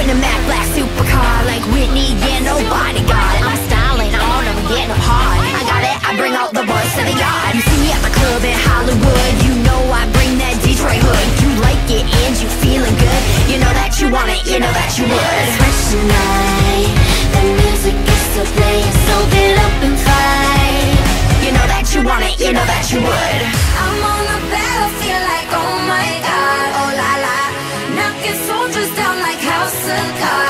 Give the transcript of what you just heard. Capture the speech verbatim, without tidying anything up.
in a Mac black supercar, like Whitney, yeah, no bodyguard. I'm styling on them, getting them hard. I got it, I bring out the boys to the yard. You see me at the club in Hollywood, you know I bring that Detroit hood. You like it and you feeling good, you know that you want it, you know that you would. Fresh tonight, the music is still playing, so get up and fight. You know that you want it, you know that you would. I'm on the battlefield like, oh my God, oh la la, knocking soldiers down like house of cards.